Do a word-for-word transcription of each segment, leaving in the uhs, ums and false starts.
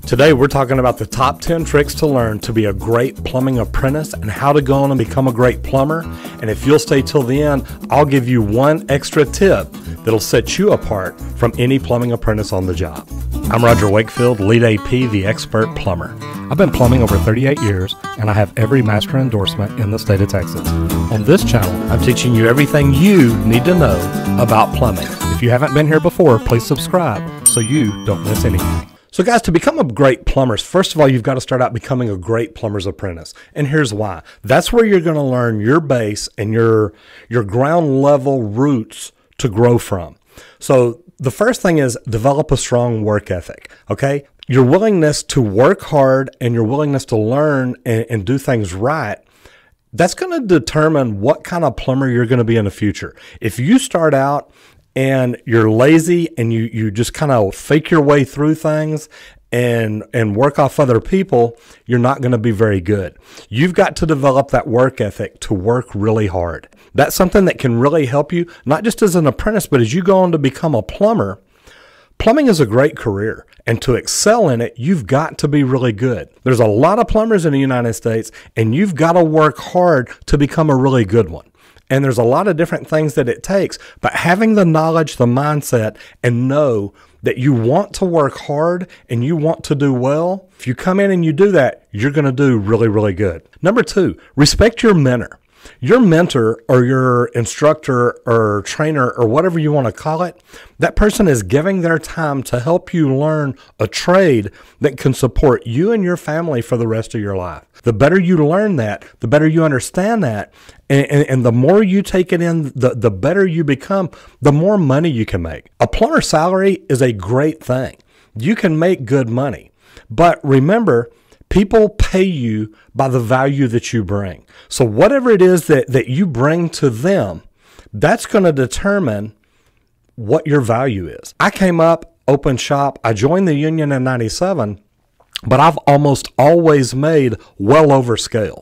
Today we're talking about the top ten tricks to learn to be a great plumbing apprentice and how to go on and become a great plumber. And if you'll stay till the end, I'll give you one extra tip that'll set you apart from any plumbing apprentice on the job. I'm Roger Wakefield, Lead A P, the expert plumber. I've been plumbing over thirty-eight years and I have every master endorsement in the state of Texas. On this channel, I'm teaching you everything you need to know about plumbing. If you haven't been here before, please subscribe so you don't miss anything. So guys, to become a great plumber, first of all, you've got to start out becoming a great plumber's apprentice. And here's why. That's where you're going to learn your base and your, your ground level roots to grow from. So the first thing is develop a strong work ethic, okay? Your willingness to work hard and your willingness to learn and, and do things right, that's going to determine what kind of plumber you're going to be in the future. If you start out and you're lazy and you, you just kind of fake your way through things and, and work off other people, you're not going to be very good. You've got to develop that work ethic to work really hard. That's something that can really help you, not just as an apprentice, but as you go on to become a plumber. Plumbing is a great career, and to excel in it, you've got to be really good. There's a lot of plumbers in the United States, and you've got to work hard to become a really good one. And there's a lot of different things that it takes, but having the knowledge, the mindset, and know that you want to work hard and you want to do well, if you come in and you do that, you're going to do really, really good. Number two, respect your mentor. Your mentor or your instructor or trainer or whatever you want to call it, that person is giving their time to help you learn a trade that can support you and your family for the rest of your life. The better you learn that, the better you understand that, and, and, and the more you take it in, the, the better you become, the more money you can make. A plumber salary is a great thing. You can make good money. But remember, people pay you by the value that you bring. So whatever it is that, that you bring to them, that's going to determine what your value is. I came up, opened shop, I joined the union in ninety-seven, but I've almost always made well over scale.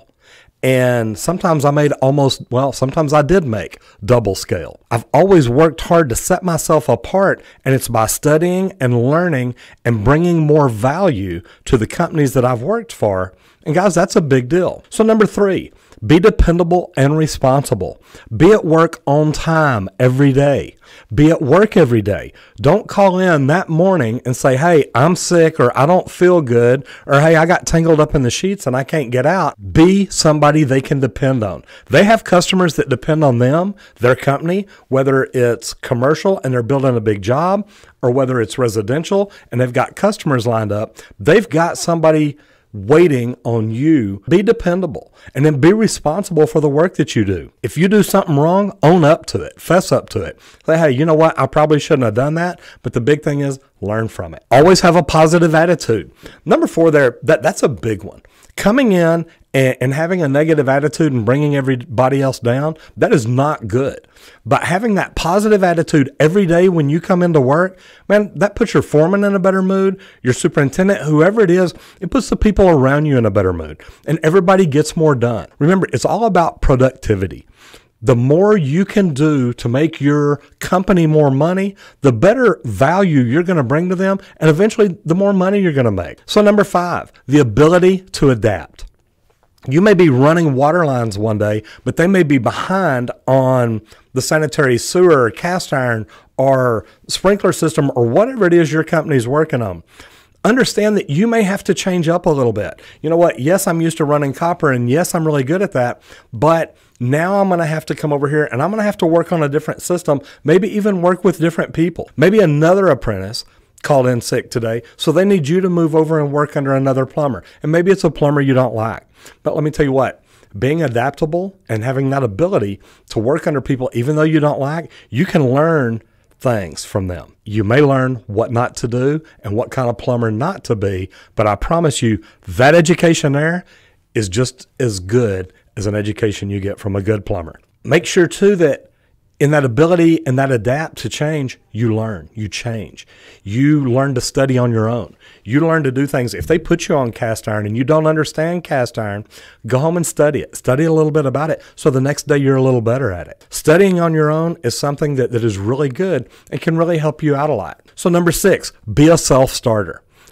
And sometimes I made almost, well, sometimes I did make double scale. I've always worked hard to set myself apart, and it's by studying and learning and bringing more value to the companies that I've worked for. And guys, that's a big deal. So number three, be dependable and responsible. Be at work on time every day. Be at work every day. Don't call in that morning and say, hey, I'm sick, or I don't feel good, or hey, I got tangled up in the sheets and I can't get out. Be somebody they can depend on. They have customers that depend on them, their company, whether it's commercial and they're building a big job, or whether it's residential and they've got customers lined up. They've got somebody waiting on you. Be dependable, and then be responsible for the work that you do. If you do something wrong, own up to it, fess up to it. Say, hey, you know what? I probably shouldn't have done that, but the big thing is learn from it. Always have a positive attitude. Number four there, that, that's a big one. Coming in and, and having a negative attitude and bringing everybody else down, that is not good. But having that positive attitude every day when you come into work, man, that puts your foreman in a better mood, your superintendent, whoever it is, it puts the people around you in a better mood, and everybody gets more done. Remember, it's all about productivity. The more you can do to make your company more money, the better value you're going to bring to them, and eventually the more money you're going to make. So number five, the ability to adapt. You may be running water lines one day, but they may be behind on the sanitary sewer or cast iron or sprinkler system or whatever it is your company's working on. Understand that you may have to change up a little bit. You know what? Yes, I'm used to running copper, and yes, I'm really good at that, but now I'm going to have to come over here and I'm going to have to work on a different system, maybe even work with different people. Maybe another apprentice called in sick today, so they need you to move over and work under another plumber. And maybe it's a plumber you don't like. But let me tell you what, being adaptable and having that ability to work under people, even though you don't like, you can learn things from them. You may learn what not to do and what kind of plumber not to be, but I promise you that education there is just as good as an education you get from a good plumber. Make sure too that in that ability and that adapt to change, you learn, you change. You learn to study on your own. You learn to do things. If they put you on cast iron and you don't understand cast iron, go home and study it. Study a little bit about it so the next day you're a little better at it. Studying on your own is something that, that is really good and can really help you out a lot. So number six, be a self-starter.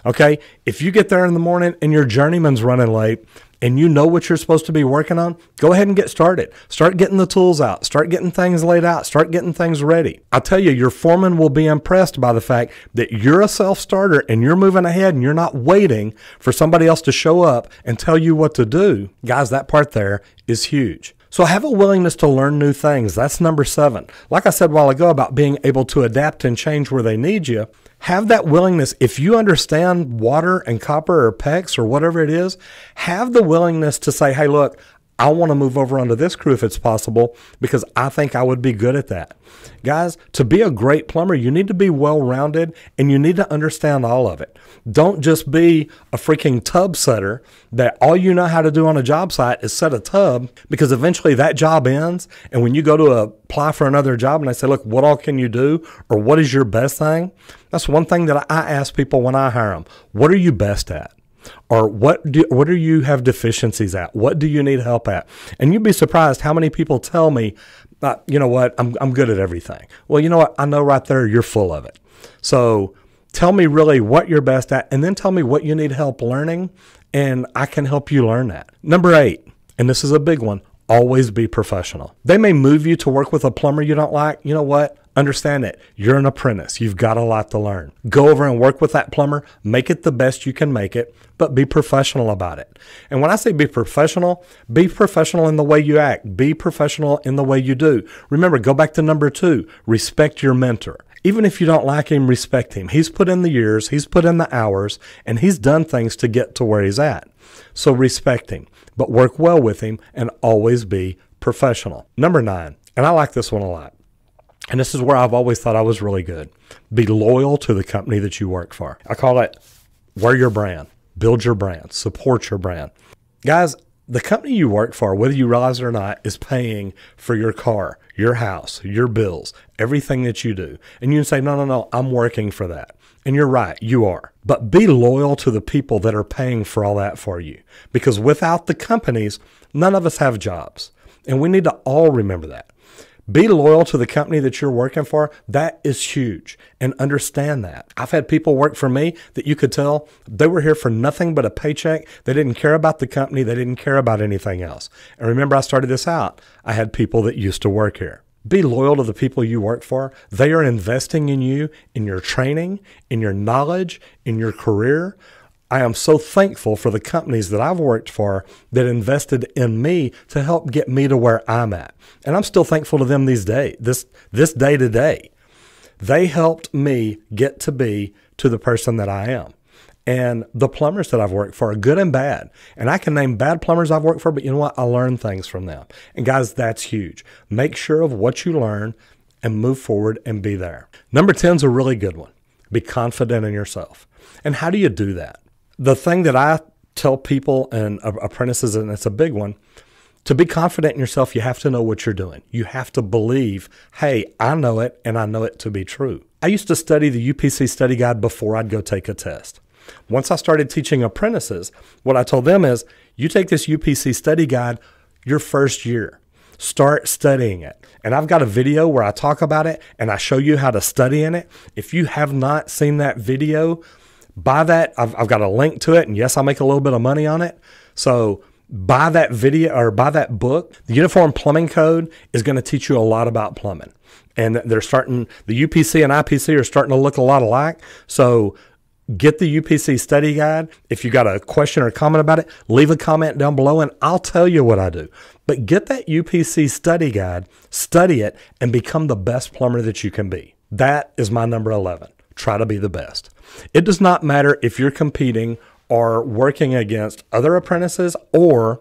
Okay, if you get there in the morning and your journeyman's running late and you know what you're supposed to be working on, go ahead and get started. Start getting the tools out. Start getting things laid out. Start getting things ready. I tell you, your foreman will be impressed by the fact that you're a self-starter and you're moving ahead and you're not waiting for somebody else to show up and tell you what to do. Guys, that part there is huge. So have a willingness to learn new things. That's number seven. Like I said a while ago about being able to adapt and change where they need you, have that willingness. If you understand water and copper or PEX or whatever it is, have the willingness to say, hey, look, I want to move over onto this crew if it's possible because I think I would be good at that. Guys, to be a great plumber, you need to be well-rounded and you need to understand all of it. Don't just be a freaking tub setter that all you know how to do on a job site is set a tub, because eventually that job ends. And when you go to apply for another job and they say, look, what all can you do? Or what is your best thing? That's one thing that I ask people when I hire them. What are you best at? Or what do what do you have deficiencies at? What do you need help at? And you'd be surprised how many people tell me, uh, you know what, I'm I'm good at everything. Well, you know what, I know right there you're full of it. So tell me really what you're best at, and then tell me what you need help learning, and I can help you learn that. Number eight, and this is a big one, always be professional. They may move you to work with a plumber you don't like. You know what? Understand it. You're an apprentice. You've got a lot to learn. Go over and work with that plumber. Make it the best you can make it, but be professional about it. And when I say be professional, be professional in the way you act. Be professional in the way you do. Remember, go back to number two. Respect your mentor. Even if you don't like him, respect him. He's put in the years, he's put in the hours, and he's done things to get to where he's at. So respect him, but work well with him and always be professional. Number nine, and I like this one a lot. And this is where I've always thought I was really good. Be loyal to the company that you work for. I call it wear your brand, build your brand, support your brand. Guys, the company you work for, whether you realize it or not, is paying for your car, your house, your bills, everything that you do. And you can say, no, no, no, I'm working for that. And you're right, you are. But be loyal to the people that are paying for all that for you. Because without the companies, none of us have jobs. And we need to all remember that. Be loyal to the company that you're working for. That is huge. And understand that. I've had people work for me that you could tell they were here for nothing but a paycheck. They didn't care about the company. They didn't care about anything else. And remember, I started this out. I had people that used to work here. Be loyal to the people you work for. They are investing in you, in your training, in your knowledge, in your career. I am so thankful for the companies that I've worked for that invested in me to help get me to where I'm at. And I'm still thankful to them these days, this, this day to day. They helped me get to be to the person that I am. And the plumbers that I've worked for are good and bad. And I can name bad plumbers I've worked for, but you know what? I learned things from them. And guys, that's huge. Make sure of what you learn and move forward and be there. Number ten is a really good one. Be confident in yourself. And how do you do that? The thing that I tell people and apprentices, and it's a big one, to be confident in yourself, you have to know what you're doing. You have to believe, hey, I know it, and I know it to be true. I used to study the U P C study guide before I'd go take a test. Once I started teaching apprentices, what I told them is, you take this U P C study guide your first year. Start studying it. And I've got a video where I talk about it, and I show you how to study in it. If you have not seen that video, buy that. I've, I've got a link to it, and yes, I make a little bit of money on it. So buy that video or buy that book. The Uniform Plumbing Code is going to teach you a lot about plumbing. And they're starting, the U P C and I P C are starting to look a lot alike. So get the U P C study guide. If you got a question or comment about it, leave a comment down below and I'll tell you what I do. But get that U P C study guide, study it, and become the best plumber that you can be. That is my number eleven. Try to be the best. It does not matter if you're competing or working against other apprentices or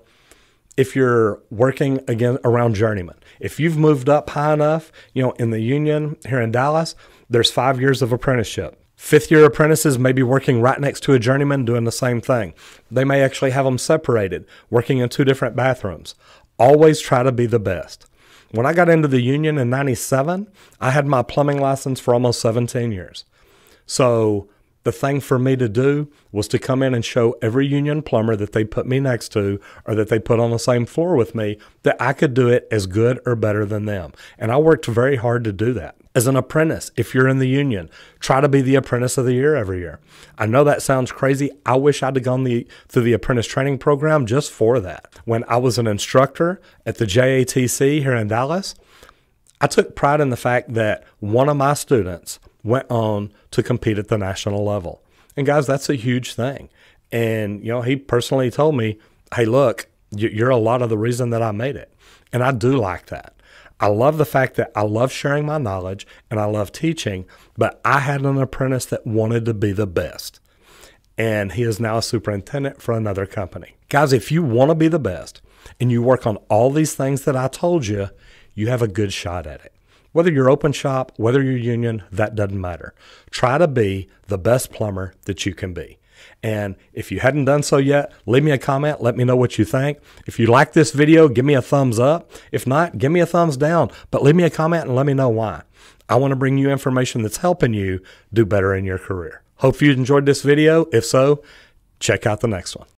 if you're working again around journeymen. If you've moved up high enough, you know, in the union here in Dallas, there's five years of apprenticeship. Fifth year apprentices may be working right next to a journeyman doing the same thing. They may actually have them separated, working in two different bathrooms. Always try to be the best. When I got into the union in ninety-seven, I had my plumbing license for almost seventeen years. So The thing for me to do was to come in and show every union plumber that they put me next to or that they put on the same floor with me that I could do it as good or better than them. And I worked very hard to do that. As an apprentice, if you're in the union, try to be the apprentice of the year every year. I know that sounds crazy. I wish I'd have gone the, through the apprentice training program just for that. When I was an instructor at the J A T C here in Dallas, I took pride in the fact that one of my students went on to compete at the national level. And guys, that's a huge thing. And, you know, he personally told me, hey, look, you're a lot of the reason that I made it. And I do like that. I love the fact that I love sharing my knowledge and I love teaching, but I had an apprentice that wanted to be the best. And he is now a superintendent for another company. Guys, if you want to be the best and you work on all these things that I told you, you have a good shot at it. Whether you're open shop, whether you're union, that doesn't matter. Try to be the best plumber that you can be. And if you hadn't done so yet, leave me a comment. Let me know what you think. If you like this video, give me a thumbs up. If not, give me a thumbs down. But leave me a comment and let me know why. I want to bring you information that's helping you do better in your career. Hope you enjoyed this video. If so, check out the next one.